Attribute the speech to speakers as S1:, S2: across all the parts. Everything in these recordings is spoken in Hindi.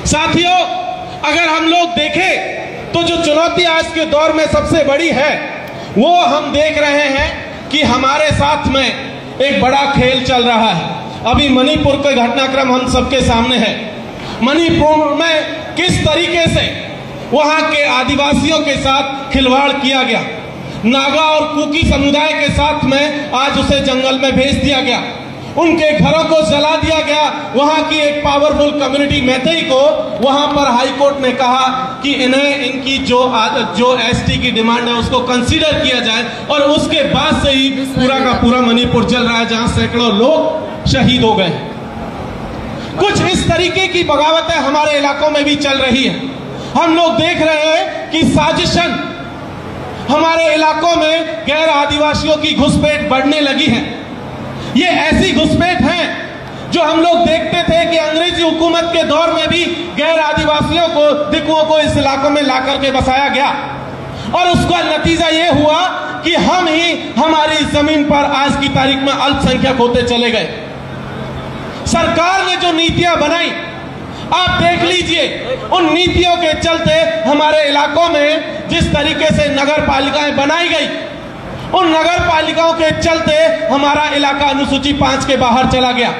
S1: साथियों, अगर हम लोग देखें तो जो चुनौती आज के दौर में सबसे बड़ी है वो हम देख रहे हैं कि हमारे साथ में एक बड़ा खेल चल रहा है। अभी मणिपुर का घटनाक्रम हम सबके सामने है। मणिपुर में किस तरीके से वहां के आदिवासियों के साथ खिलवाड़ किया गया, नागा और कुकी समुदाय के साथ में आज उसे जंगल में भेज दिया गया, उनके घरों को जला दिया गया। वहां की एक पावरफुल कम्युनिटी मैतेई को वहां पर हाई कोर्ट ने कहा कि इन्हें इनकी जो एसटी की डिमांड है उसको कंसीडर किया जाए, और उसके बाद से ही पूरा का पूरा मणिपुर जल रहा है, जहां सैकड़ों लोग शहीद हो गए। कुछ इस तरीके की बगावतें हमारे इलाकों में भी चल रही है। हम लोग देख रहे हैं कि साजिशन हमारे इलाकों में गैर आदिवासियों की घुसपैठ बढ़ने लगी है। ये ऐसी घुसपैठ है जो हम लोग देखते थे कि अंग्रेजी हुकूमत के दौर में भी गैर आदिवासियों को, दिकुओं को इस इलाकों में ला करके बसाया गया, और उसका नतीजा ये हुआ कि हम ही हमारी जमीन पर आज की तारीख में अल्पसंख्यक होते चले गए। सरकार ने जो नीतियां बनाई, आप देख लीजिए, उन नीतियों के चलते हमारे इलाकों में जिस तरीके से नगर पालिकाएं बनाई गई, उन नगर पालिकाओं के चलते हमारा इलाका अनुसूची 5 के बाहर चला गया।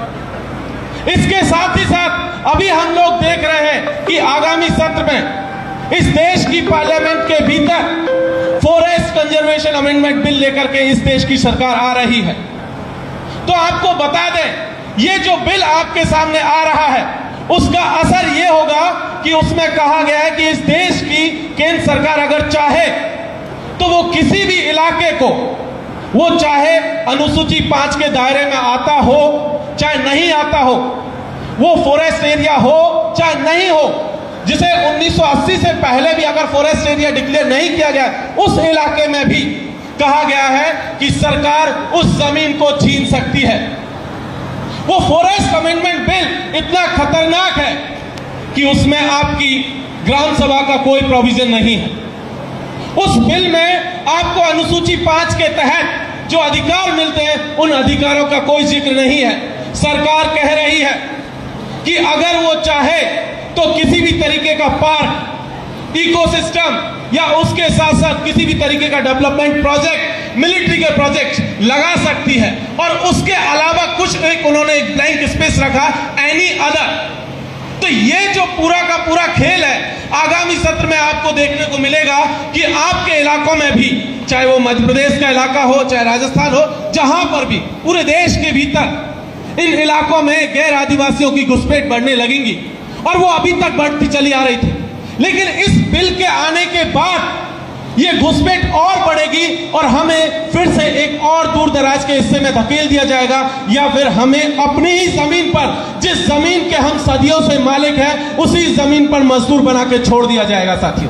S1: इसके साथ ही साथ अभी हम लोग देख रहे हैं कि आगामी सत्र में इस देश की पार्लियामेंट के भीतर फॉरेस्ट कंजर्वेशन अमेंडमेंट बिल लेकर के इस देश की सरकार आ रही है। तो आपको बता दें, ये जो बिल आपके सामने आ रहा है उसका असर ये होगा कि उसमें कहा गया है कि इस देश की केंद्र सरकार अगर चाहे तो वो किसी भी इलाके को, वो चाहे अनुसूची 5 के दायरे में आता हो चाहे नहीं आता हो, वो फॉरेस्ट एरिया हो चाहे नहीं हो, जिसे 1980 से पहले भी अगर फॉरेस्ट एरिया डिक्लेयर नहीं किया गया, उस इलाके में भी कहा गया है कि सरकार उस जमीन को छीन सकती है। वो फॉरेस्ट अमेंडमेंट बिल इतना खतरनाक है कि उसमें आपकी ग्राम सभा का कोई प्रोविजन नहीं है। उस बिल में आपको अनुसूची 5 के तहत जो अधिकार मिलते हैं उन अधिकारों का कोई जिक्र नहीं है। सरकार कह रही है कि अगर वो चाहे तो किसी भी तरीके का पार्क, इकोसिस्टम या उसके साथ साथ किसी भी तरीके का डेवलपमेंट प्रोजेक्ट, मिलिट्री के प्रोजेक्ट लगा सकती है, और उसके अलावा कुछ एक उन्होंने ब्लैंक स्पेस रखा, एनी अदर। तो ये जो पूरा का पूरा खेल है, आगामी सत्र में आपको देखने को मिलेगा कि आपके इलाकों में भी, चाहे वो मध्य प्रदेश का इलाका हो चाहे राजस्थान हो, जहां पर भी पूरे देश के भीतर इन इलाकों में गैर आदिवासियों की घुसपैठ बढ़ने लगेंगी, और वो अभी तक बढ़ती चली आ रही थी। लेकिन इस बिल के आने के बाद ये घुसपैठ और बढ़ेगी, और हमें फिर से एक और दूर दराज के हिस्से में धकेल दिया जाएगा, या फिर हमें अपनी ही जमीन पर, जिस जमीन के हम सदियों से मालिक हैं, उसी जमीन पर मजदूर बना के छोड़ दिया जाएगा। साथियों,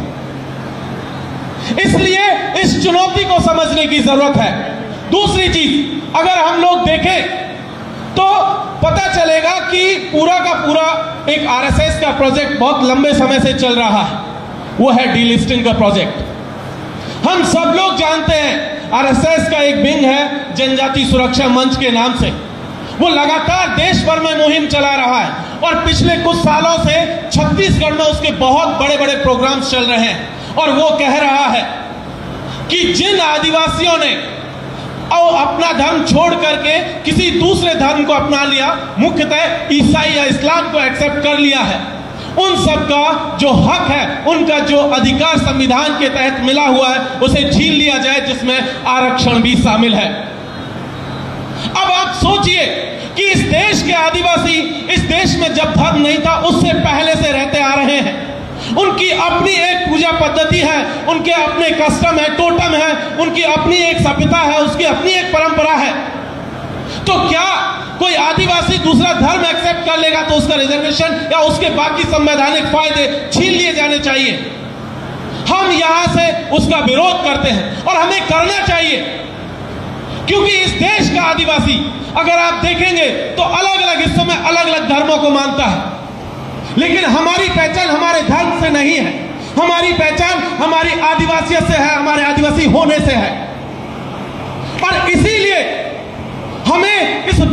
S1: इसलिए इस चुनौती को समझने की जरूरत है। दूसरी चीज, अगर हम लोग देखें तो पता चलेगा कि पूरा का पूरा एक आरएसएस का प्रोजेक्ट बहुत लंबे समय से चल रहा है, वो है डीलिस्टिंग का प्रोजेक्ट। हम सब लोग जानते हैं आरएसएस का एक विंग है जनजाति सुरक्षा मंच के नाम से, वो लगातार देश भर में मुहिम चला रहा है, और पिछले कुछ सालों से छत्तीसगढ़ में उसके बहुत बड़े बड़े प्रोग्राम्स चल रहे हैं। और वो कह रहा है कि जिन आदिवासियों ने और अपना धर्म छोड़ करके किसी दूसरे धर्म को अपना लिया, मुख्यतः ईसाई या इस्लाम को एक्सेप्ट कर लिया है, उन सब का जो हक है, उनका जो अधिकार संविधान के तहत मिला हुआ है, उसे छीन लिया जाए, जिसमें आरक्षण भी शामिल है। अब आप सोचिए कि इस देश के आदिवासी, इस देश में जब धर्म नहीं था उससे पहले से रहते आ रहे हैं, उनकी अपनी एक पूजा पद्धति है, उनके अपने कस्टम है, टोटम है, उनकी अपनी एक सभ्यता है, उसकी अपनी एक परंपरा है। तो क्या कोई आदिवासी दूसरा धर्म एक्सेप्ट कर लेगा तो उसका रिजर्वेशन या उसके बाकी संवैधानिक फायदे छीन लिए जाने चाहिए? हम यहां से उसका विरोध करते हैं, और हमें करना चाहिए, क्योंकि इस देश का आदिवासी अगर आप देखेंगे तो अलग अलग हिस्सों में अलग अलग धर्मों को मानता है, लेकिन हमारी पहचान हमारे धर्म से नहीं है, हमारी पहचान हमारी आदिवासियत से है, हमारे आदिवासी होने से है। और इसीलिए हमें इस बात को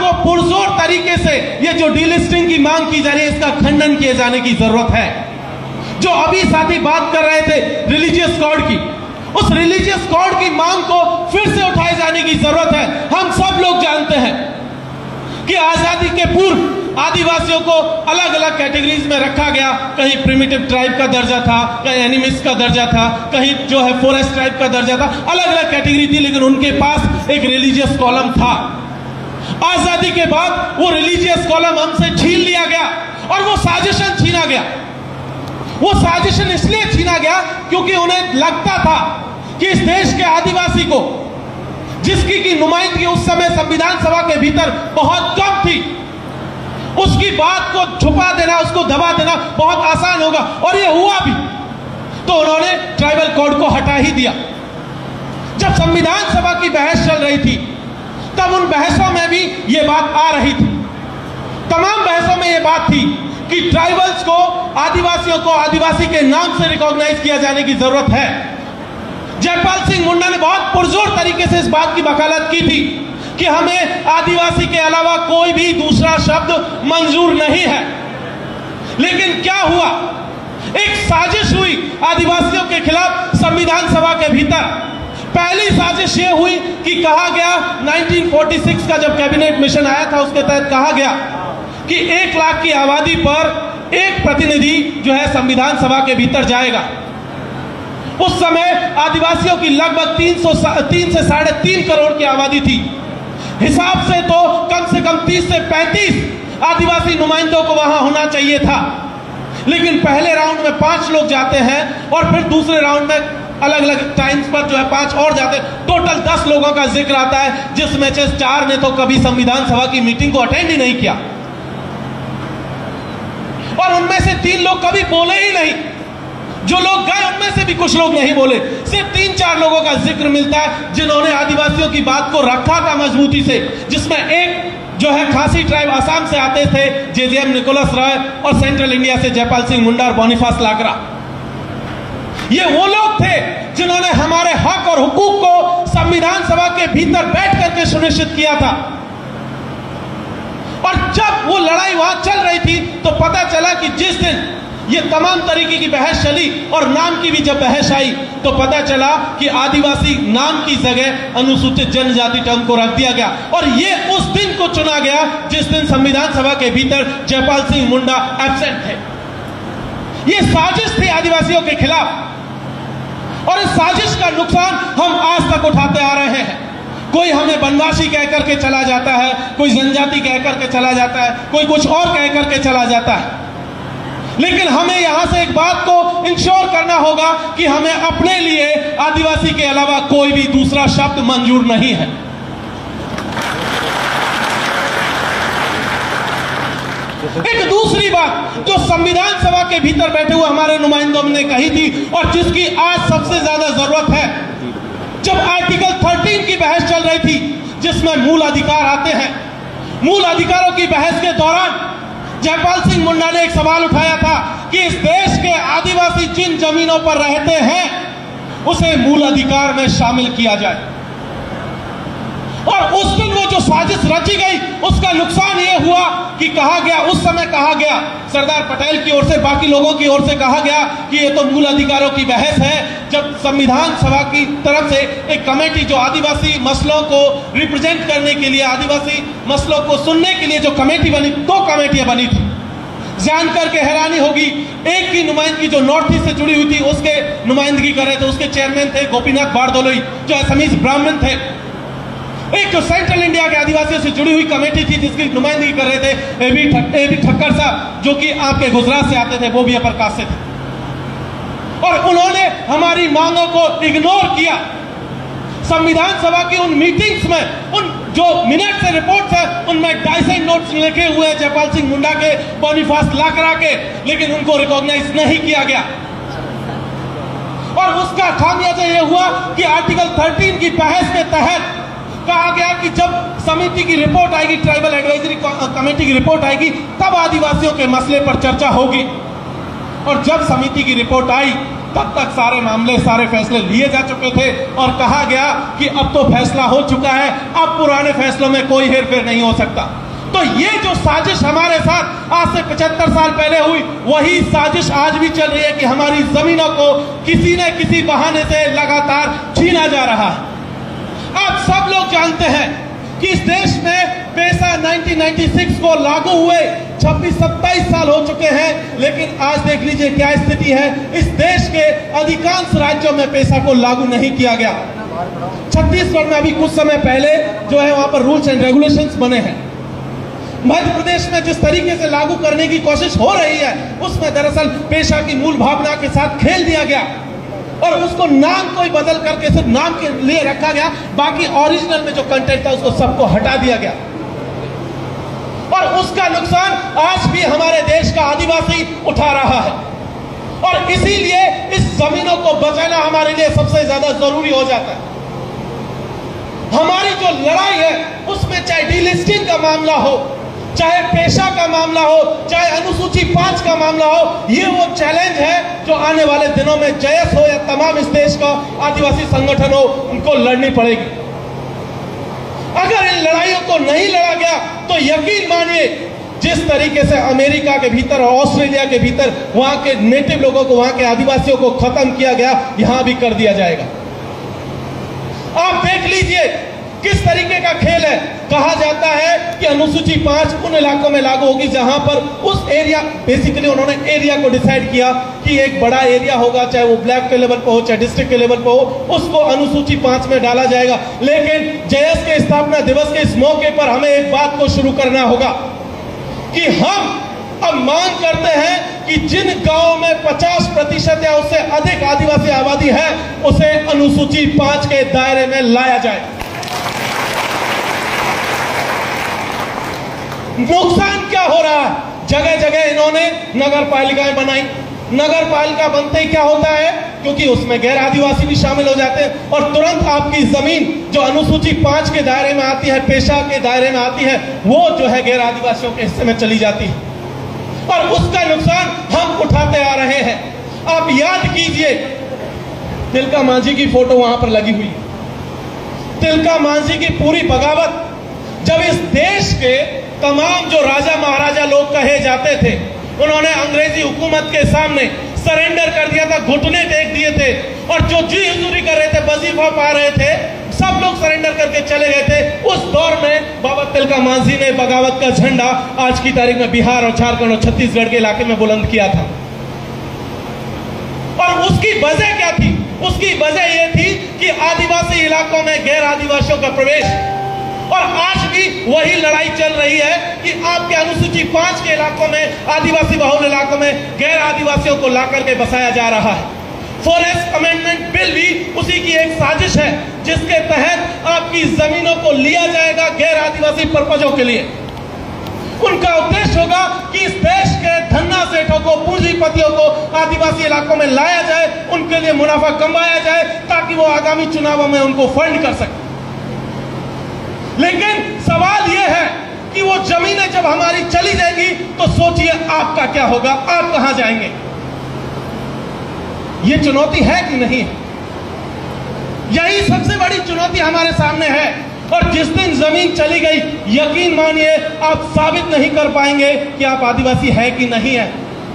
S1: जो पुरजोर तरीके से ये जो डीलिस्टिंग की मांग की जा रही है, इसका खंडन किए जाने की जरूरत है। जो अभी साथी बात कर रहे थे रिलीजियस कोड की, उस रिलीजियस कोड की मांग को फिर से उठाए जाने की जरूरत है। हम सब लोग जानते हैं कि आजादी के पूर्व आदिवासियों को अलग अलग कैटेगरीज में रखा गया। कहीं प्रिमिटिव ट्राइब का दर्जा था, कहीं एनिमिस्ट का दर्जा था, कहीं जो है फॉरेस्ट ट्राइब का दर्जा था, अलग अलग कैटेगरी थी, लेकिन उनके पास एक रिलीजियस कॉलम था। आजादी के बाद वो रिलीजियस कॉलम हमसे छीन लिया गया और वो साजिशन छीना गया। वो साजिशन इसलिए छीना गया क्योंकि उन्हें लगता था कि इस देश के आदिवासी को, जिसकी की नुमाइंदगी उस समय संविधान सभा के भीतर बहुत कम थी, उसकी बात को छुपा देना, उसको दबा देना बहुत आसान होगा, और ये हुआ भी। तो उन्होंने ट्राइबल कोड को हटा ही दिया। जब संविधान सभा की बहस चल रही थी, तब उन बहसों में भी ये बात आ रही थी। तमाम बहसों में ये बात थी कि ट्राइबल्स को, आदिवासियों को आदिवासी के नाम से रिकॉग्नाइज किया जाने की जरूरत है। जयपाल सिंह मुंडा ने बहुत पुरजोर तरीके से इस बात की वकालत की थी कि हमें आदिवासी के अलावा कोई भी दूसरा शब्द मंजूर नहीं है। लेकिन क्या हुआ? एक साजिश हुई आदिवासियों के खिलाफ संविधान सभा के भीतर। पहली साजिश ये हुई कि कहा गया, 1946 का जब कैबिनेट मिशन आया था, उसके तहत कहा गया कि 1 लाख की आबादी पर एक प्रतिनिधि जो है संविधान सभा के भीतर जाएगा। उस समय आदिवासियों की लगभग 3 से 3.5 करोड़ की आबादी थी। हिसाब से तो कम से कम 30 से 35 आदिवासी नुमाइंदों को वहां होना चाहिए था। लेकिन पहले राउंड में 5 लोग जाते हैं और फिर दूसरे राउंड में अलग अलग टाइम्स पर जो है 5 और जाते हैं। टोटल 10 लोगों का जिक्र आता है, जिसमें से 4 ने तो कभी संविधान सभा की मीटिंग को अटेंड ही नहीं किया, और उनमें से 3 लोग कभी बोले ही नहीं। जो लोग गए उनमें से भी कुछ लोग नहीं बोले। सिर्फ 3-4 लोगों का जिक्र मिलता है जिन्होंने आदिवासियों की बात को रखा था मजबूती से, जिसमें एक जो है खासी ट्राइब असम से आते थे, जेजेएम निकोलस रॉय, और सेंट्रल इंडिया से जयपाल सिंह मुंडा और बोनीफास लाकरा। ये वो लोग थे जिन्होंने हमारे हक और हुकूक को संविधान सभा के भीतर बैठ करके सुनिश्चित किया था। और जब वो लड़ाई वहां चल रही थी तो पता चला कि जिस दिन ये तमाम तरीके की बहस चली और नाम की भी जब बहस आई, तो पता चला कि आदिवासी नाम की जगह अनुसूचित जनजाति टर्म को रख दिया गया। और ये उस दिन को चुना गया जिस दिन संविधान सभा के भीतर जयपाल सिंह मुंडा एब्सेंट थे। ये साजिश थी आदिवासियों के खिलाफ, और इस साजिश का नुकसान हम आज तक उठाते आ रहे हैं। कोई हमें बनवासी कह करके चला जाता है, कोई जनजाति कह करके चला जाता है, कोई कुछ और कह करके चला जाता है। लेकिन हमें यहां से एक बात को इंश्योर करना होगा कि हमें अपने लिए आदिवासी के अलावा कोई भी दूसरा शब्द मंजूर नहीं है। एक दूसरी बात जो संविधान सभा के भीतर बैठे हुए हमारे नुमाइंदों ने कही थी, और जिसकी आज सबसे ज्यादा जरूरत है, जब आर्टिकल 13 की बहस चल रही थी, जिसमें मूल अधिकार आते हैं, मूल अधिकारों की बहस के दौरान जयपाल सिंह मुंडा ने एक सवाल उठाया था कि इस देश के आदिवासी जिन जमीनों पर रहते हैं उसे मूल अधिकार में शामिल किया जाए। और उस दिन वो जो साजिश रची गई, उसका नुकसान ये हुआ कि कहा गया, उस समय कहा गया, सरदार पटेल की ओर से, बाकी लोगों की ओर से कहा गया कि ये तो मूल अधिकारों की बहस है। जब संविधान सभा की तरफ से एक कमेटी जो आदिवासी मसलों को रिप्रेजेंट करने के लिए, आदिवासी मसलों को सुनने के लिए जो कमेटी बनी, 2 कमेटियां बनी थी। जान करके हैरानी होगी, एक की नुमाइंदगी जो नॉर्थ ईस्ट से जुड़ी हुई थी, उसके नुमाइंदगी कर रहे थे, उसके चेयरमैन थे गोपीनाथ बारदोलोई जो असमीज ब्राह्मण थे। एक जो सेंट्रल इंडिया के आदिवासियों से जुड़ी हुई कमेटी थी जिसकी नुमाइंदगी कर रहे थे ए बी ठक्कर साहब, जो कि आपके गुजरात से आते थे, वो भी अपर कास्ट से थे। और उन्होंने हमारी मांगों को इग्नोर किया। संविधान सभा की उन मीटिंग्स में, उन जो मिनट से रिपोर्ट्स है, उनमें डाइसेंट नोट्स लिखे हुए हैं जयपाल सिंह मुंडा के, बोनीफास लाकरा के, लेकिन उनको रिकॉग्नाइज नहीं किया गया। और उसका खामियाजा यह हुआ कि आर्टिकल 13 की बहस के तहत कहा गया कि जब समिति की रिपोर्ट आएगी, ट्राइबल एडवाइजरी कमेटी की रिपोर्ट आएगी, तब आदिवासियों के मसले पर चर्चा होगी। और जब समिति की रिपोर्ट आई तब तक सारे मामले, सारे फैसले लिए जा चुके थे और कहा गया कि अब तो फैसला हो चुका है, अब पुराने फैसलों में कोई हेरफेर नहीं हो सकता। तो ये जो साजिश हमारे साथ आज से 75 साल पहले हुई, वही साजिश आज भी चल रही है कि हमारी जमीनों को किसी न किसी बहाने से लगातार छीना जा रहा है। आप सब लोग जानते हैं कि इस देश में पेशा 1996 को लागू हुए 26-27 साल हो चुके हैं, लेकिन आज देख लीजिए क्या स्थिति है। इस देश के अधिकांश राज्यों में पेशा को लागू नहीं किया गया। छत्तीसगढ़ में अभी कुछ समय पहले जो है वहां पर रूल्स एंड रेगुलेशंस बने हैं। मध्य प्रदेश में जिस तरीके से लागू करने की कोशिश हो रही है, उसमें दरअसल पेशा की मूल भावना के साथ खेल दिया गया और उसको नाम कोई बदल करके सिर्फ नाम के लिए रखा गया, बाकी ओरिजिनल में जो कंटेंट था उसको सबको हटा दिया गया। और उसका नुकसान आज भी हमारे देश का आदिवासी उठा रहा है और इसीलिए इस जमीनों को बचाना हमारे लिए सबसे ज्यादा जरूरी हो जाता है। हमारी जो लड़ाई है उसमें चाहे डीलिस्टिंग का मामला हो, चाहे पेशा का मामला हो, चाहे अनुसूची 5 का मामला हो, ये वो चैलेंज है जो आने वाले दिनों में जयस हो या तमाम इस देश का आदिवासी संगठन हो, उनको लड़नी पड़ेगी। अगर इन लड़ाइयों को नहीं लड़ा गया तो यकीन मानिए जिस तरीके से अमेरिका के भीतर और ऑस्ट्रेलिया के भीतर वहां के नेटिव लोगों को, वहां के आदिवासियों को खत्म किया गया, यहां भी कर दिया जाएगा। आप देख लीजिए किस तरीके का खेल है। कहा जाता है कि अनुसूची 5 उन इलाकों में लागू होगी जहां पर उस एरिया, बेसिकली उन्होंने एरिया को डिसाइड किया कि एक बड़ा एरिया होगा, चाहे वो ब्लॉक के लेवल पर हो, चाहे डिस्ट्रिक्ट के लेवल पर हो, उसको अनुसूची 5 में डाला जाएगा। लेकिन जयस के स्थापना दिवस के इस मौके पर हमें एक बात को शुरू करना होगा कि हम अब मांग करते हैं कि जिन गांवों में 50% या उससे अधिक आदिवासी आबादी है, उसे अनुसूची 5 के दायरे में लाया जाए। नुकसान क्या हो रहा है? जगह जगह इन्होंने नगर पालिकाएं बनाई। नगर पालिका बनते ही क्या होता है, क्योंकि उसमें गैर आदिवासी भी शामिल हो जाते हैं और तुरंत आपकी जमीन जो अनुसूची 5 के दायरे में आती है, पेशा के दायरे में आती है, वो जो है गैर आदिवासियों के हिस्से में चली जाती है और उसका नुकसान हम उठाते आ रहे हैं। आप याद कीजिए, तिलका मांझी की फोटो वहां पर लगी हुई। तिलका मांझी की पूरी बगावत, जब इस देश के तमाम जो राजा महाराजा लोग कहे जाते थे, उन्होंने अंग्रेजी हुकूमत के सामने सरेंडर कर दिया था, घुटने टेक दिए थे और जो जी हुजूरी कर रहे थे, वजीफा पा रहे थे, सब लोग सरेंडर करके चले गए थे। उस दौर में बाबा तिलका मांझी ने बगावत का झंडा आज की तारीख में बिहार और झारखंड और छत्तीसगढ़ के इलाके में बुलंद किया था। और उसकी वजह क्या थी? उसकी वजह यह थी कि आदिवासी इलाकों में गैर आदिवासियों का प्रवेश। और आज भी वही लड़ाई चल रही है कि आपके अनुसूची 5 के इलाकों में, आदिवासी बहुल इलाकों में गैर आदिवासियों को लाकर के बसाया जा रहा है। फॉरेस्ट अमेंडमेंट बिल भी उसी की एक साजिश है, जिसके तहत आपकी जमीनों को लिया जाएगा गैर आदिवासी पर्पजों के लिए। उनका उद्देश्य होगा कि इस देश के धन्ना सेठों को, पूंजीपतियों को आदिवासी इलाकों में लाया जाए, उनके लिए मुनाफा कमाया जाए ताकि वो आगामी चुनावों में उनको फंड कर सके। लेकिन सवाल यह है कि वो जमीनें जब हमारी चली जाएगी तो सोचिए आपका क्या होगा, आप कहां जाएंगे? ये चुनौती है कि नहीं? यही सबसे बड़ी चुनौती हमारे सामने है और जिस दिन जमीन चली गई, यकीन मानिए आप साबित नहीं कर पाएंगे कि आप आदिवासी है कि नहीं है।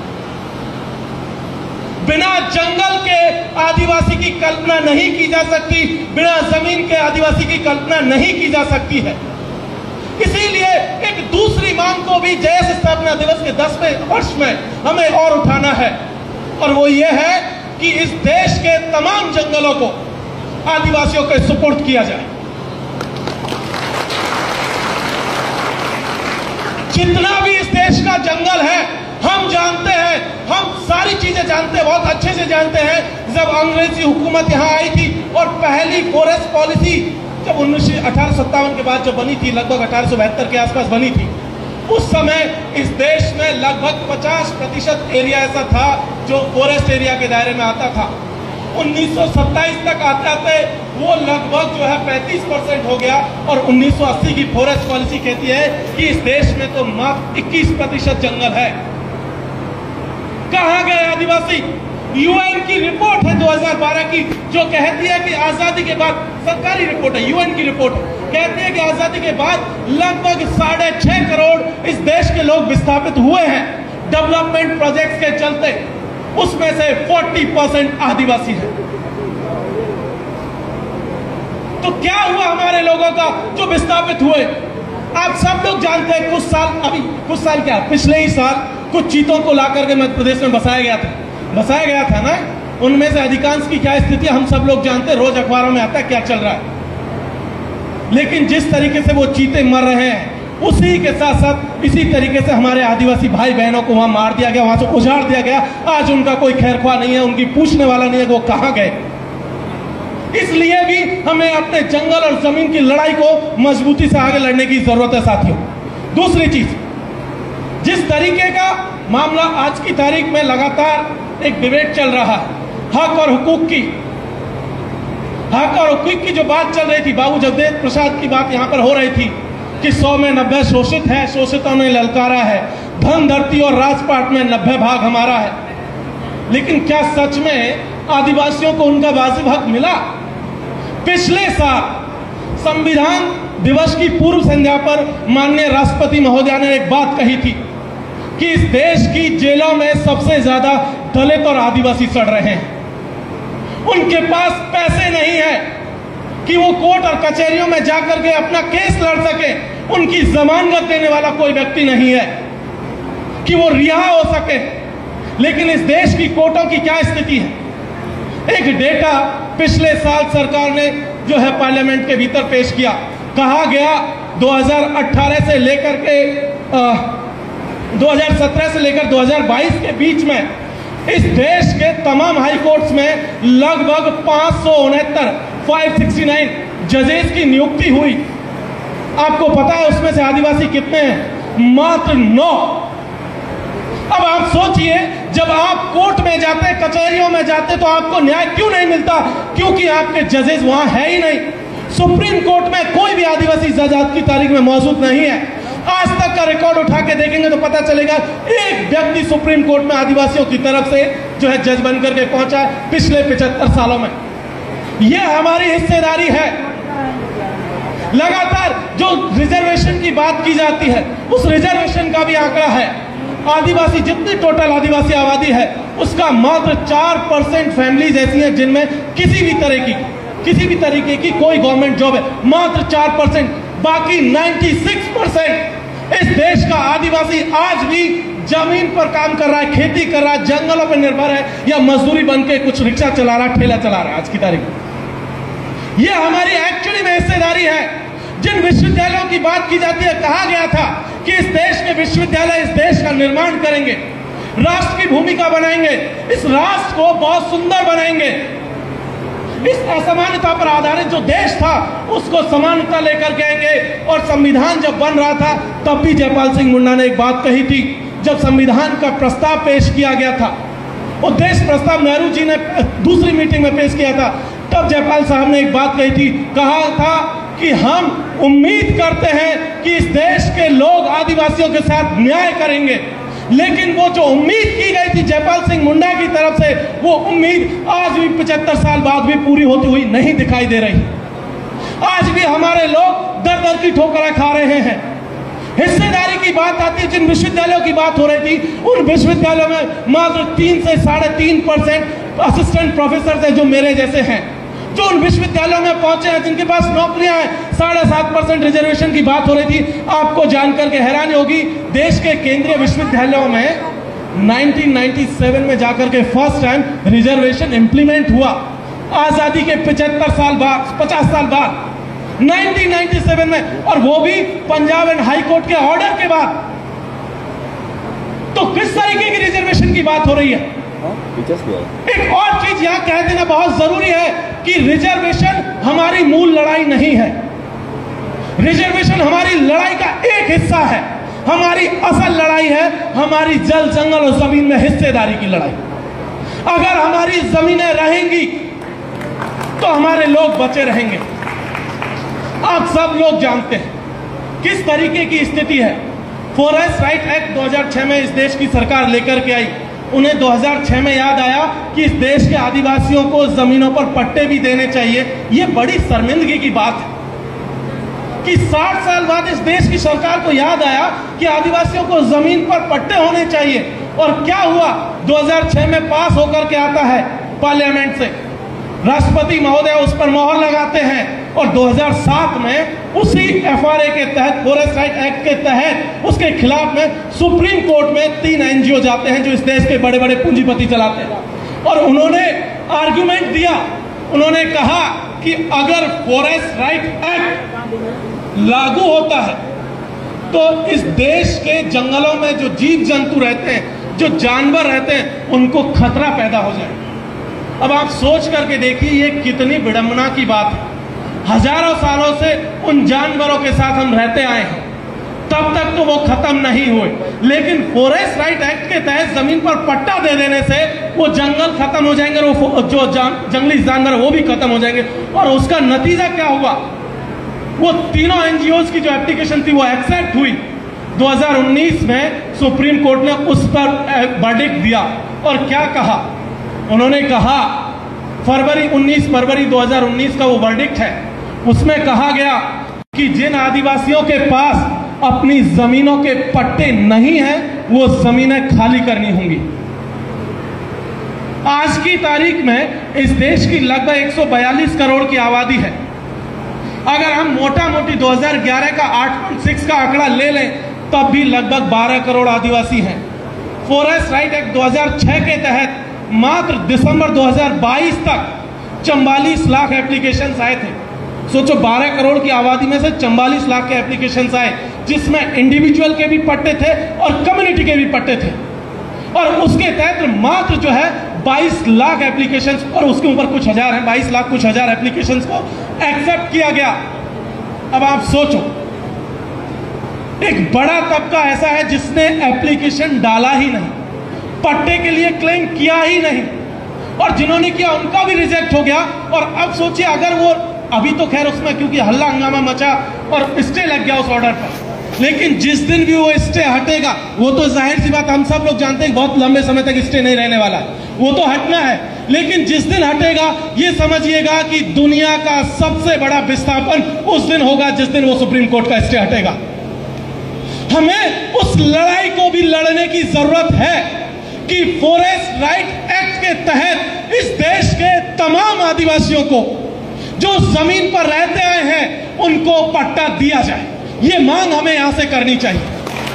S1: बिना जंगल के आदिवासी की कल्पना नहीं की जा सकती, बिना जमीन के आदिवासी की कल्पना नहीं की जा सकती है। इसीलिए एक दूसरी मांग को भी जयस स्थापना दिवस के 10वें वर्ष में हमें और उठाना है और वो ये है कि इस देश के तमाम जंगलों को आदिवासियों के सुपुर्द किया जाए। जितना भी इस देश का जंगल है, हम जानते हैं, हम सारी चीजें जानते हैं, बहुत अच्छे से जानते हैं। जब अंग्रेजी हुकूमत यहाँ आई थी और पहली फॉरेस्ट पॉलिसी जब 1857 के बाद जो बनी थी, लगभग 1872 के आसपास बनी थी, उस समय इस देश में लगभग 50% एरिया ऐसा था जो फॉरेस्ट एरिया के दायरे में आता था। 1927 तक आते आते वो लगभग जो है 35% हो गया और 1980 की फॉरेस्ट पॉलिसी कहती है कि इस देश में तो मात्र 21% जंगल है। कहां गए आदिवासी? यूएन की रिपोर्ट है 2012 की, जो कहती है कि आजादी के बाद, सरकारी रिपोर्ट है, यूएन की रिपोर्ट कहती है कि आजादी के बाद लगभग 6.5 करोड़ इस देश के लोग विस्थापित हुए हैं डेवलपमेंट प्रोजेक्ट्स के चलते। उसमें से 40% आदिवासी है। तो क्या हुआ हमारे लोगों का जो विस्थापित हुए? आप सब लोग जानते हैं कुछ साल क्या, पिछले ही साल कुछ चीतों को ला करके मध्य प्रदेश में बसाया गया था ना। उनमें से अधिकांश की क्या स्थिति हम सब लोग जानते हैं, रोज अखबारों में आता है क्या चल रहा है। लेकिन जिस तरीके से वो चीते मर रहे हैं, उसी के साथ साथ इसी तरीके से हमारे आदिवासी भाई बहनों को वहां मार दिया गया, वहां से उजाड़ दिया गया। आज उनका कोई खैरख्वाह नहीं है, उनकी पूछने वाला नहीं है कि वो कहां गए। इसलिए भी हमें अपने जंगल और जमीन की लड़ाई को मजबूती से आगे लड़ने की जरूरत है साथियों। दूसरी चीज, जिस तरीके का मामला आज की तारीख में लगातार एक डिबेट चल रहा है, हक और हुकूक की जो बात चल रही थी, बाबू जगदेव प्रसाद की बात यहां पर हो रही थी कि 100 में 90 शोषित है, शोषितों ने ललकारा है, धन धरती और राजपाट में 90 भाग हमारा है। लेकिन क्या सच में आदिवासियों को उनका वाजिब हक मिला? पिछले साल संविधान दिवस की पूर्व संध्या पर माननीय राष्ट्रपति महोदया ने एक बात कही थी कि इस देश की जेलों में सबसे ज्यादा दलित और आदिवासी सड़ रहे हैं। उनके पास पैसे नहीं है कि वो कोर्ट और कचहरियों में जाकर के अपना केस लड़ सके, उनकी जमानत देने वाला कोई व्यक्ति नहीं है कि वो रिहा हो सके। लेकिन इस देश की कोर्टों की क्या स्थिति है? एक डेटा पिछले साल सरकार ने जो है पार्लियामेंट के भीतर पेश किया, कहा गया 2018 से लेकर के 2017 से लेकर 2022 के बीच में इस देश के तमाम हाई कोर्ट्स में लगभग 569 जजेस की नियुक्ति हुई। आपको पता है उसमें से आदिवासी कितने हैं? मात्र 9। अब आप सोचिए, जब आप कोर्ट में जाते, कचहरियों में जाते, तो आपको न्याय क्यों नहीं मिलता? क्योंकि आपके जजेस वहां है ही नहीं। सुप्रीम कोर्ट में कोई भी आदिवासी जज आज की तारीख में मौजूद नहीं है। आज तक का रिकॉर्ड उठा के देखेंगे तो पता चलेगा एक व्यक्ति सुप्रीम कोर्ट में आदिवासियों की तरफ से जो है जज बनकर के पहुंचा है पिछले 75 सालों में। यह हमारी हिस्सेदारी है। लगातार जो रिजर्वेशन की बात की जाती है, उस रिजर्वेशन का भी आंकड़ा है। आदिवासी, जितनी टोटल आदिवासी आबादी है, उसका मात्र 4% फैमिलीज ऐसी हैं जिनमें किसी भी तरीके की कोई गवर्नमेंट जॉब है। मात्र 4%। बाकी 96% इस देश का आदिवासी आज भी जमीन पर काम कर रहा है, खेती कर रहा है, जंगलों पर निर्भर है, या मजदूरी बन के कुछ रिक्शा चला रहा है, ठेला चला रहा है आज की तारीख में। यह हमारी एक्चुअली में हिस्सेदारी है। जिन विश्वविद्यालयों की बात की जाती है, कहा गया था कि इस देश के विश्वविद्यालय इस देश का निर्माण करेंगे, राष्ट्र की भूमिका बनाएंगे, इस राष्ट्र को बहुत सुंदर बनाएंगे, इस असमानता पर आधारित जो देश था उसको समानता लेकर के आएंगे। और संविधान जब बन रहा था तब भी जयपाल सिंह मुंडा ने एक बात कही थी, जब संविधान का प्रस्ताव पेश किया गया था, उद्देश प्रस्ताव नेहरू जी ने दूसरी मीटिंग में पेश किया था, तब जयपाल साहब ने एक बात कही थी, कहा था कि हम उम्मीद करते हैं कि इस देश के लोग आदिवासियों के साथ न्याय करेंगे। लेकिन वो जो उम्मीद की गई थी जयपाल सिंह मुंडा की तरफ से, वो उम्मीद आज भी 75 साल बाद भी पूरी होती हुई नहीं दिखाई दे रही। आज भी हमारे लोग दर दर की ठोकरें खा रहे हैं। हिस्सेदारी की बात आती है, जिन विश्वविद्यालयों की बात हो रही थी, उन विश्वविद्यालयों में मात्र 3 से 3.5% असिस्टेंट प्रोफेसर हैं जो मेरे जैसे हैं, जो उन विश्वविद्यालयों में पहुंचे हैं, जिनके पास नौकरियां हैं। 7.5% रिजर्वेशन की बात हो रही थी। आपको जानकर के हैरानी होगी, देश के केंद्रीय विश्वविद्यालयों में 1997 में जाकर के फर्स्ट टाइम रिजर्वेशन इंप्लीमेंट हुआ। आजादी के 50 साल बाद 1997 में, और वो भी पंजाब एंड हाई कोर्ट के ऑर्डर के बाद। तो किस तरीके की रिजर्वेशन की बात हो रही है? एक और चीज यहां कह देना बहुत जरूरी है कि रिजर्वेशन हमारी मूल लड़ाई नहीं है। रिजर्वेशन हमारी लड़ाई का एक हिस्सा है। हमारी असल लड़ाई है हमारी जल, जंगल और जमीन में हिस्सेदारी की लड़ाई। अगर हमारी जमीनें रहेंगी तो हमारे लोग बचे रहेंगे। आप सब लोग जानते हैं किस तरीके की स्थिति है। फॉरेस्ट राइट एक्ट 2006 में इस देश की सरकार लेकर के आई। उन्हें 2006 में याद आया कि इस देश के आदिवासियों को जमीनों पर पट्टे भी देने चाहिए। ये बड़ी शर्मिंदगी की बात है कि 60 साल बाद इस देश की सरकार को याद आया कि आदिवासियों को जमीन पर पट्टे होने चाहिए। और क्या हुआ, 2006 में पास होकर के आता है पार्लियामेंट से, राष्ट्रपति महोदय उस पर मोहर लगाते हैं और 2007 में उसी FRA के तहत, फॉरेस्ट राइट एक्ट के तहत, उसके खिलाफ में सुप्रीम कोर्ट में 3 NGO जाते हैं जो इस देश के बड़े बड़े पूंजीपति चलाते हैं। और उन्होंने आर्गुमेंट दिया, उन्होंने कहा कि अगर फॉरेस्ट राइट एक्ट लागू होता है तो इस देश के जंगलों में जो जीव जंतु रहते हैं, जो जानवर रहते हैं, उनको खतरा पैदा हो जाए। अब आप सोच करके देखिए ये कितनी विडंबना की बात है। हजारों सालों से उन जानवरों के साथ हम रहते आए हैं, तब तक तो वो खत्म नहीं हुए, लेकिन फॉरेस्ट राइट एक्ट के तहत जमीन पर पट्टा दे देने से वो जंगल खत्म हो जाएंगे, वो जो जंगली जानवर वो भी खत्म हो जाएंगे। और उसका नतीजा क्या हुआ, वो तीनों NGOs की जो एप्लीकेशन थी वो एक्सेप्ट हुई। 2019 में सुप्रीम कोर्ट ने उस पर वर्डिक्ट दिया और क्या कहा, उन्होंने कहा 19 फरवरी 2019 का वो वर्डिक्ट है, उसमें कहा गया कि जिन आदिवासियों के पास अपनी जमीनों के पट्टे नहीं हैं वो जमीनें खाली करनी होंगी। आज की तारीख में इस देश की लगभग 142 करोड़ की आबादी है। अगर हम मोटा मोटी 2011 का 8.6 का आंकड़ा ले लें तब भी लगभग 12 करोड़ आदिवासी हैं। फॉरेस्ट राइट एक्ट 2006 के तहत मात्र दिसंबर 2022 तक 44 लाख एप्लीकेशंस आए थे। सोचो 12 करोड़ की आबादी में से 44 लाख के एप्लीकेशंस आए, जिसमें इंडिविजुअल के भी पट्टे थे और कम्युनिटी के भी पट्टे थे। और उसके तहत मात्र जो है 22 लाख एप्लीकेशंस, और उसके ऊपर कुछ हजार हैं, 22 लाख कुछ हजार एप्लीकेशंस को एक्सेप्ट किया गया। अब आप सोचो, एक बड़ा तबका ऐसा है जिसने एप्लीकेशन डाला ही नहीं, पट्टे के लिए क्लेम किया ही नहीं, और जिन्होंने किया उनका भी रिजेक्ट हो गया। और अब सोचिए अगर वो, अभी तो खैर उसमें क्योंकि हल्ला हंगामा मचा और स्टे लग गया उस ऑर्डर पर, लेकिन जिस दिन भी वो स्टे हटेगा, वो तो जाहिर सी बात हम सब लोग जानते हैं बहुत लंबे समय तक स्टे नहीं रहने वाला, वो तो हटना है। लेकिन जिस दिन हटेगा ये समझिएगा कि दुनिया का सबसे बड़ा विस्थापन उस दिन होगा जिस दिन वो सुप्रीम कोर्ट का स्टे हटेगा। हमें उस लड़ाई को भी लड़ने की जरूरत है कि फॉरेस्ट राइट एक्ट के तहत इस देश के तमाम आदिवासियों को जो जमीन पर रहते आए हैं उनको पट्टा दिया जाए। ये मांग हमें यहां से करनी चाहिए।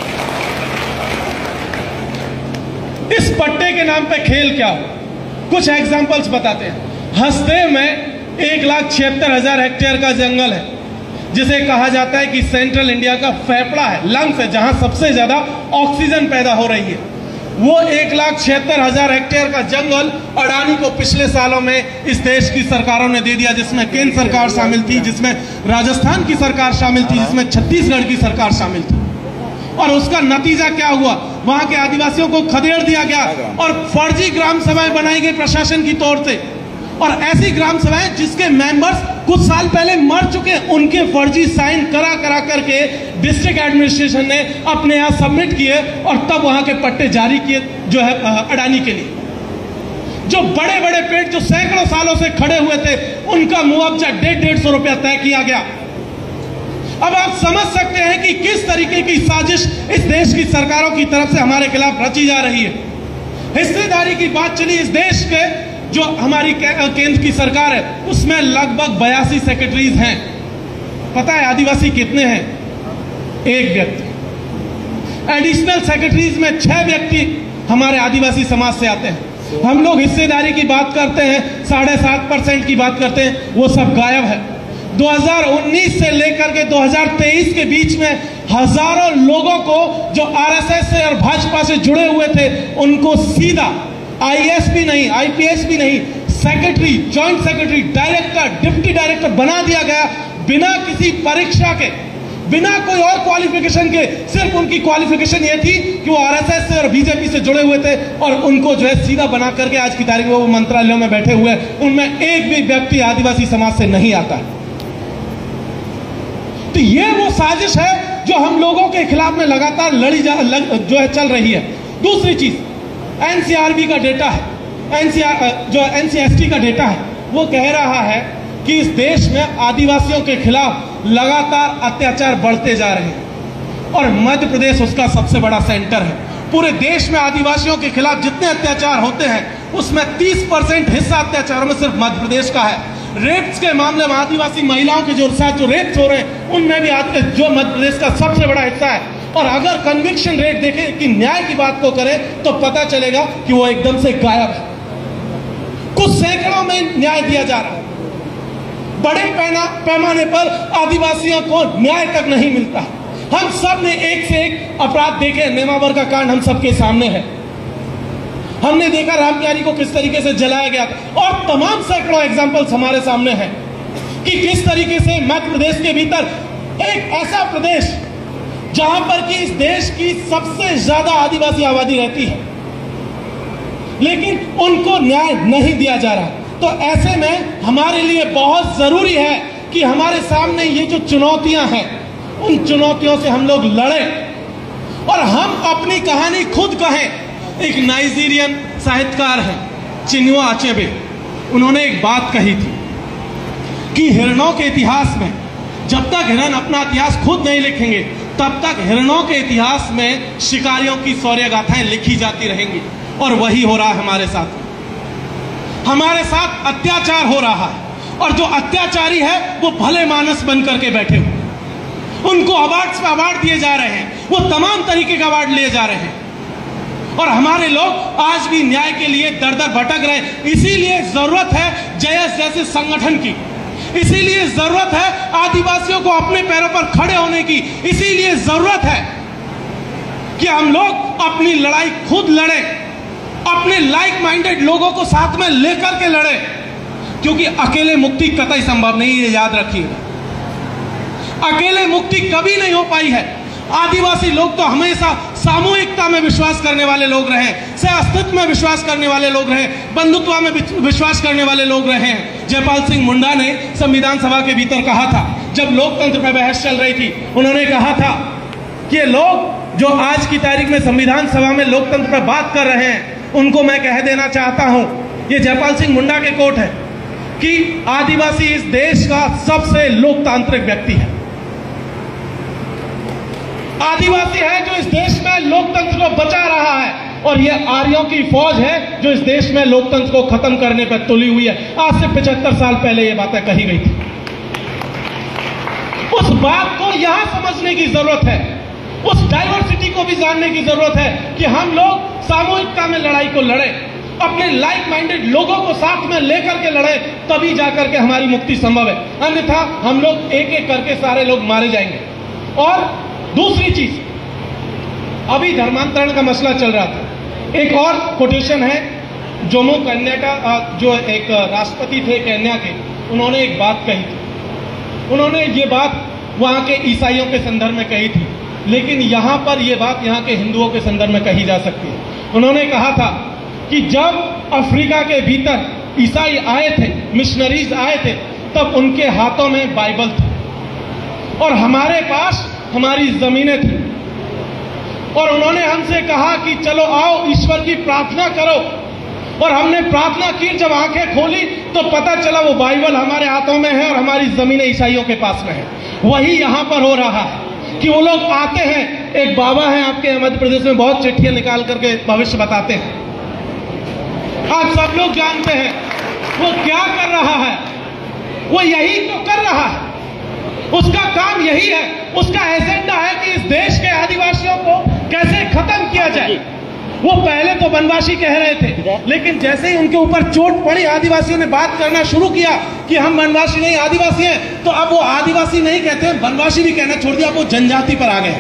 S1: इस पट्टे के नाम पे खेल क्या हो, कुछ एग्जांपल्स बताते हैं। हसदेव में 1,76,000 हेक्टेयर का जंगल है जिसे कहा जाता है कि सेंट्रल इंडिया का फेफड़ा है, लंग्स है, जहां सबसे ज्यादा ऑक्सीजन पैदा हो रही है। वो 1,76,000 हेक्टेयर का जंगल अडानी को पिछले सालों में इस देश की सरकारों ने दे दिया, जिसमें केंद्र सरकार शामिल थी, जिसमें राजस्थान की सरकार शामिल थी, जिसमें छत्तीसगढ़ की सरकार शामिल थी। और उसका नतीजा क्या हुआ, वहां के आदिवासियों को खदेड़ दिया गया और फर्जी ग्राम सभाएं बनाई गई प्रशासन की तौर से। और ऐसी ग्राम सभाएं जिसके मेंबर्स कुछ साल पहले मर चुके, उनके फर्जी साइन करा करा करके डिस्ट्रिक्ट एडमिनिस्ट्रेशन ने अपने यहां सबमिट किए और तब वहां के पट्टे जारी किए जो है अडानी के लिए। जो बड़े बड़े पेड़ जो सैकड़ों सालों से खड़े हुए थे उनका मुआवजा 150-150 रुपया तय किया गया। अब आप समझ सकते हैं कि किस तरीके की साजिश इस देश की सरकारों की तरफ से हमारे खिलाफ रची जा रही है। हिस्सेदारी की बात चली, इस देश के जो हमारी केंद्र की सरकार है उसमें लगभग 82 सेक्रेटरीज हैं। पता है आदिवासी कितने हैं? 1 व्यक्ति। एडिशनल सेक्रेटरीज में 6 व्यक्ति हमारे आदिवासी समाज से आते हैं। हम लोग हिस्सेदारी की बात करते हैं, 7.5% की बात करते हैं, वो सब गायब है। 2019 से लेकर के 2023 के बीच में हजारों लोगों को जो आरएसएस से और भाजपा से जुड़े हुए थे उनको सीधा आईएएस भी नहीं, आईपीएस भी नहीं, secretary, joint secretary, director, deputy director बना दिया गया बिना किसी परीक्षा के, बिना कोई और क्वालिफिकेशन के। सिर्फ उनकी क्वालिफिकेशन ये थी कि वो आरएसएस से और बीजेपी से जुड़े हुए थे और उनको जो है सीधा बना करके आज की तारीख में वो मंत्रालयों में बैठे हुए, उनमें एक भी व्यक्ति आदिवासी समाज से नहीं आता है। तो ये वो साजिश है जो हम लोगों के खिलाफ में लगातार जो है चल रही है। दूसरी चीज, एनसीआरबी का डेटा है, जो एनसीएसटी का डेटा है, वो कह रहा है कि इस देश में आदिवासियों के खिलाफ लगातार अत्याचार बढ़ते जा रहे हैं और मध्य प्रदेश उसका सबसे बड़ा सेंटर है। पूरे देश में आदिवासियों के खिलाफ जितने अत्याचार होते हैं उसमें 30% हिस्सा अत्याचारों में सिर्फ मध्य प्रदेश का है। रेप्स के मामले में आदिवासी महिलाओं के जो साथ जो रेप्स हो रहे हैं उनमें भी जो मध्य प्रदेश का सबसे बड़ा हिस्सा है। और अगर कन्विक्शन रेट देखें कि न्याय की बात को करें तो पता चलेगा कि वो एकदम से गायब है। कुछ सैकड़ों में न्याय दिया जा रहा है, बड़े पैमाने पर आदिवासियों को न्याय तक नहीं मिलता। हम सब ने एक से एक अपराध देखे, नेमावर का कांड हम सबके सामने है। हमने देखा रामप्यारी को किस तरीके से जलाया गया और तमाम सैकड़ों एग्जाम्पल्स हमारे सामने हैं कि किस तरीके से मध्य प्रदेश के भीतर एक ऐसा प्रदेश जहां पर कि इस देश की सबसे ज्यादा आदिवासी आबादी रहती है, लेकिन उनको न्याय नहीं दिया जा रहा। तो ऐसे में हमारे लिए बहुत जरूरी है कि हमारे सामने ये जो चुनौतियां हैं उन चुनौतियों से हम लोग लड़ें और हम अपनी कहानी खुद कहें। एक नाइजीरियन साहित्यकार है चिनुआ अचेबे, उन्होंने एक बात कही थी कि हिरणों के इतिहास में जब तक हिरण अपना इतिहास खुद नहीं लिखेंगे तब तक हिरणों के इतिहास में शिकारियों की शौर्य गाथाएं लिखी जाती रहेंगी। और वही हो रहा है हमारे साथ। हमारे साथ अत्याचार हो रहा है और जो अत्याचारी है वो भले मानस बन करके बैठे हुए, उनको अवार्ड्स पे अवार्ड दिए जा रहे हैं, वो तमाम तरीके का अवार्ड लिए जा रहे हैं और हमारे लोग आज भी न्याय के लिए दर दर भटक रहे हैं। इसीलिए जरूरत है जयस जैसे संगठन की, इसीलिए जरूरत है आदिवासियों को अपने पैरों पर खड़े होने की, इसीलिए जरूरत है कि हम लोग अपनी लड़ाई खुद लड़ें, अपने लाइक माइंडेड लोगों को साथ में लेकर के लड़ें, क्योंकि अकेले मुक्ति कतई संभव नहीं है। याद रखिएगा, अकेले मुक्ति कभी नहीं हो पाई है। आदिवासी लोग तो हमेशा सामूहिकता में विश्वास करने वाले लोग रहे, सह अस्तित्व में विश्वास करने वाले लोग रहे, बंधुत्व में विश्वास करने वाले लोग रहे हैं। जयपाल सिंह मुंडा ने संविधान सभा के भीतर कहा था, जब लोकतंत्र पर बहस चल रही थी, उन्होंने कहा था कि लोग जो आज की तारीख में संविधान सभा में लोकतंत्र पर बात कर रहे हैं उनको मैं कह देना चाहता हूं, ये जयपाल सिंह मुंडा के कोट है कि आदिवासी इस देश का सबसे लोकतांत्रिक व्यक्ति है। आदिवासी है जो इस देश में लोकतंत्र को बचा रहा है और ये आर्यों की फौज है जो इस देश में लोकतंत्र को खत्म करने पर तुली हुई है। आज से 75 साल पहले ये बातें कही गई थी। उस बात को यहां समझने की जरूरत है, उस डाइवर्सिटी को भी जानने की जरूरत है कि हम लोग सामूहिकता में लड़ाई को लड़े, अपने लाइक माइंडेड लोगों को साथ में लेकर के लड़े, तभी जाकर के हमारी मुक्ति संभव है। अन्यथा हम लोग एक एक करके सारे लोग मारे जाएंगे। और दूसरी चीज, अभी धर्मांतरण का मसला चल रहा था, एक और कोटेशन है जोमो केन्या का, जो एक राष्ट्रपति थे केन्या के, उन्होंने एक बात कही थी। उन्होंने ये बात वहां के ईसाइयों के संदर्भ में कही थी, लेकिन यहां पर यह बात यहां के हिंदुओं के संदर्भ में कही जा सकती है। उन्होंने कहा था कि जब अफ्रीका के भीतर ईसाई आए थे, मिशनरीज आए थे, तब उनके हाथों में बाइबल थी और हमारे पास हमारी जमीनें थी और उन्होंने हमसे कहा कि चलो आओ ईश्वर की प्रार्थना करो। और हमने प्रार्थना की, जब आंखें खोली तो पता चला वो बाइबल हमारे हाथों में है और हमारी जमीनें ईसाइयों के पास में है। वही यहां पर हो रहा है कि वो लोग आते हैं, एक बाबा हैं आपके मध्य प्रदेश में, बहुत चिट्ठियां निकाल करके भविष्य बताते हैं। आप सब लोग जानते हैं वो क्या कर रहा है, वो यही तो कर रहा है, उसका काम यही है, उसका एजेंडा है कि इस देश के आदिवासियों को कैसे खत्म किया जाए। वो पहले तो वनवासी कह रहे थे, लेकिन जैसे ही उनके ऊपर चोट पड़ी, आदिवासियों ने बात करना शुरू किया कि हम वनवासी नहीं आदिवासी हैं, तो अब वो आदिवासी नहीं कहते हैं, वनवासी भी कहना छोड़ दिया, वो जनजाति पर आ गए।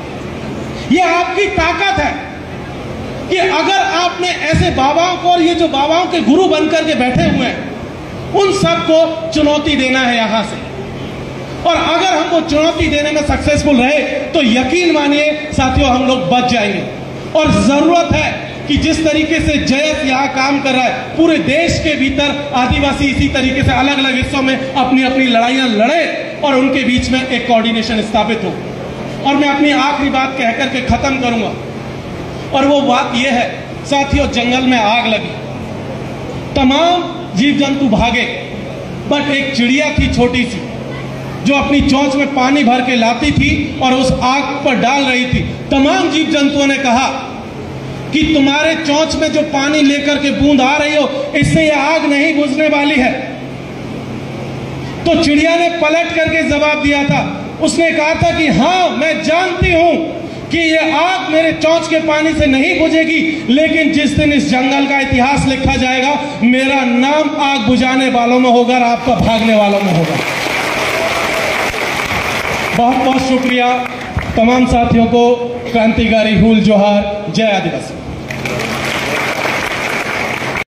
S1: ये आपकी ताकत है कि अगर आपने ऐसे बाबाओं को, और ये जो बाबाओं के गुरु बनकर के बैठे हुए हैं, उन सबको चुनौती देना है यहां से। और अगर हम वो चुनौती देने में सक्सेसफुल रहे तो यकीन मानिए साथियों, हम लोग बच जाएंगे। और जरूरत है कि जिस तरीके से जयस यहाँ काम कर रहा है, पूरे देश के भीतर आदिवासी इसी तरीके से अलग अलग हिस्सों में अपनी अपनी लड़ाइयां लड़े और उनके बीच में एक कोऑर्डिनेशन स्थापित हो। और मैं अपनी आखिरी बात कहकर के खत्म करूंगा, और वो बात यह है साथियों, जंगल में आग लगी, तमाम जीव जंतु भागे, बट एक चिड़िया थी छोटी सी, जो अपनी चोंच में पानी भर के लाती थी और उस आग पर डाल रही थी। तमाम जीव जंतुओं ने कहा कि तुम्हारे चोंच में जो पानी लेकर के बूंद आ रही हो, इससे यह आग नहीं बुझने वाली है। तो चिड़िया ने पलट करके जवाब दिया था, उसने कहा था कि हाँ, मैं जानती हूं कि यह आग मेरे चोंच के पानी से नहीं बुझेगी, लेकिन जिस दिन इस जंगल का इतिहास लिखा जाएगा, मेरा नाम आग बुझाने वालों में होगा और आपका भागने वालों में होगा। बहुत बहुत शुक्रिया तमाम साथियों को। क्रांतिकारी हुल जोहार, जय आदिवासी।